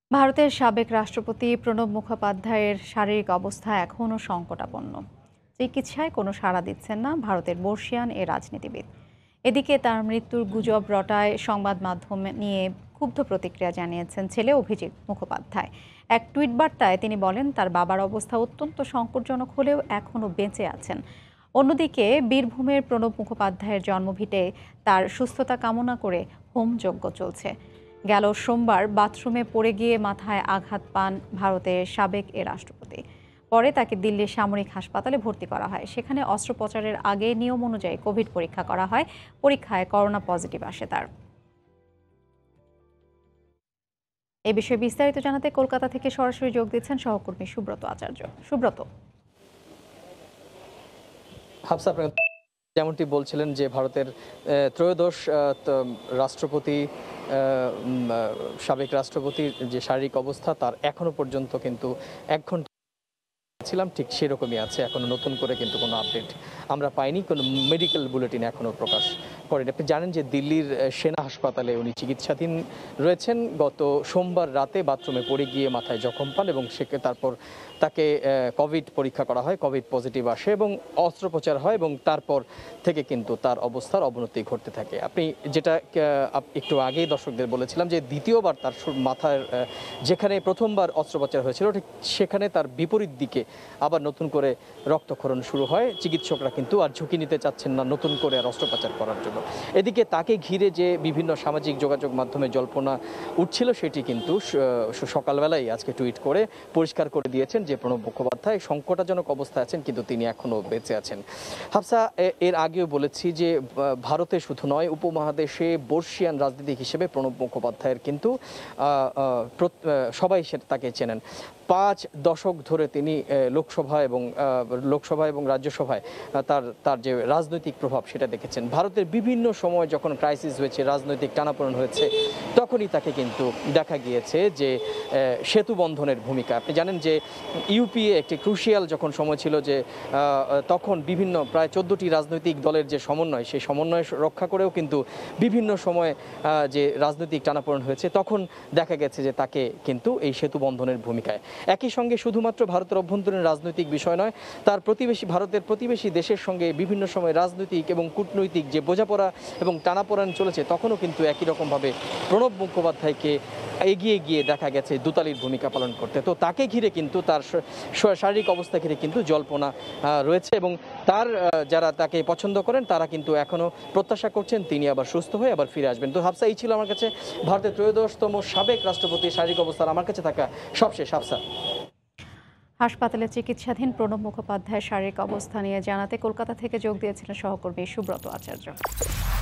ভারতের সাবেক রাষ্ট্রপতি প্রণব মুখোপাধ্যায়ের শারীরিক অবস্থা এখনও সংকটাপন্ন। চিকিৎসায় কোনো সাড়া দিচ্ছেন না ভারতের বর্ষিয়ান এ রাজনীতিবিদ। এদিকে তার মৃত্যুর গুজব রটায় সংবাদ মাধ্যম নিয়ে ক্ষুব্ধ প্রতিক্রিয়া জানিয়েছেন ছেলে অভিজিৎ মুখোপাধ্যায়। এক টুইট বার্তায় তিনি বলেন, তার বাবার অবস্থা অত্যন্ত সংকটজনক হলেও এখনও বেঁচে আছেন। অন্যদিকে বীরভূমের প্রণব মুখোপাধ্যায়ের জন্মভিটে তার সুস্থতা কামনা করে হোমযজ্ঞ চলছে। গেল সোমবার বাথরুমে পড়ে গিয়ে মাথায় আঘাত পান ভারতের সাবেক এ রাষ্ট্রপতি। পরে তাকে দিল্লির সামরিক হাসপাতালে ভর্তি করা হয়। সেখানে অস্ত্রোপচারের আগে নিয়ম অনুযায়ী কোভিড পরীক্ষা করা হয়। পরীক্ষায় করোনা পজিটিভ আসে তার। এ বিষয়ে বিস্তারিত জানাতে কলকাতা থেকে সরাসরি যোগ দিচ্ছেন সহকর্মী সুব্রত আচার্য। সুব্রত, হাফসা, যেমনটি বলছিলেন যে ভারতের ত্রয়োদশ রাষ্ট্রপতি সাবেক রাষ্ট্রপতির যে শারীরিক অবস্থা তার এখনো পর্যন্ত কিন্তু 1 ঘন্টা ছিলাম ঠিক সেরকমই আছে। এখনো নতুন করে কিন্তু কোনো আপডেট আমরা পাইনি, কোনো মেডিকেল বুলেটিন এখনো প্রকাশ করেনি। আপনি জানেন যে দিল্লির সেনা হাসপাতালে উনি চিকিৎসাধীন রয়েছেন। গত সোমবার রাতে বাথরুমে পড়ে গিয়ে মাথায় জখম পান এবং তারপর তাকে কোভিড পরীক্ষা করা হয়, কোভিড পজিটিভ আসে এবং অস্ত্রোপচার হয় এবং তারপর থেকে কিন্তু তার অবস্থার অবনতি ঘটতে থাকে। আপনি যেটা একটু আগেই দর্শকদের বলেছিলাম যে দ্বিতীয়বার তার মাথার যেখানে প্রথমবার অস্ত্রোপচার হয়েছিল ঠিক সেখানে তার বিপরীত দিকে আবার নতুন করে রক্তক্ষরণ শুরু হয়। চিকিৎসকরা কিন্তু আর ঝুঁকি নিতে চাচ্ছেন না নতুন করে আর অস্ত্রোপচার করার জন্য। এদিকে তাকে ঘিরে যে বিভিন্ন সামাজিক যোগাযোগ মাধ্যমে জল্পনা উঠছিল সেটি কিন্তু সকালবেলায় আজকে টুইট করে পরিষ্কার করে দিয়েছেন যে প্রণব মুখোপাধ্যায় সংকটজনক অবস্থায় আছেন, কিন্তু তিনি এখনও বেঁচে আছেন। হাফসা, এর আগেও বলেছি যে ভারতে শুধু নয় উপমহাদেশে বর্ষিয়ান রাজনীতিক হিসেবে প্রণব মুখোপাধ্যায়ের কিন্তু সবাই তাকে চেনেন। 5 দশক ধরে তিনি লোকসভা এবং রাজ্যসভায় তার যে রাজনৈতিক প্রভাব সেটা দেখেছেন। ভারতের বিভিন্ন সময় যখন ক্রাইসিস হয়েছে, রাজনৈতিক টানাপোড়েন হয়েছে, তখনই তাকে কিন্তু দেখা গিয়েছে যে সেতু বন্ধনের ভূমিকা। আপনি জানেন যে ইউপিএ একটি ক্রুশিয়াল যখন সময় ছিল যে তখন বিভিন্ন প্রায় 14টি রাজনৈতিক দলের যে সমন্বয়, সেই সমন্বয় রক্ষা করেও কিন্তু বিভিন্ন সময় যে রাজনৈতিক টানাপোড়েন হয়েছে তখন দেখা গেছে যে তাকে কিন্তু এই সেতু বন্ধনের ভূমিকায়। একই সঙ্গে শুধুমাত্র ভারতের অভ্যন্তরীণ রাজনৈতিক বিষয় নয়, তার ভারতের প্রতিবেশী দেশের সঙ্গে বিভিন্ন সময় রাজনৈতিক এবং কূটনৈতিক যে বোঝাপড়া এবং টানাপোড়েন চলেছে তখনও কিন্তু একই রকমভাবে প্রণব মুখোপাধ্যায়কে এগিয়ে গিয়ে দেখা গেছে দোতালির ভূমিকা পালন করতে। তো তাকে ঘিরে কিন্তু তার শারীরিক অবস্থা ঘিরে কিন্তু জল্পনা রয়েছে এবং তার যারা তাকে পছন্দ করেন তারা কিন্তু এখনও প্রত্যাশা করছেন তিনি আবার সুস্থ হয়ে আবার ফিরে আসবেন। তো হাফসা, এই ছিল আমার কাছে ভারতের ত্রয়োদশতম সাবেক রাষ্ট্রপতির শারীরিক অবস্থার আমার কাছে থাকা সবশেষ। হাফসা, হাসপাতালে চিকিৎসাধীন প্রণব মুখোপাধ্যায়ের শারীরিক অবস্থা নিয়ে জানাতে কলকাতা থেকে যোগ দিয়েছিলেন সহকর্মী সুব্রত আচার্য।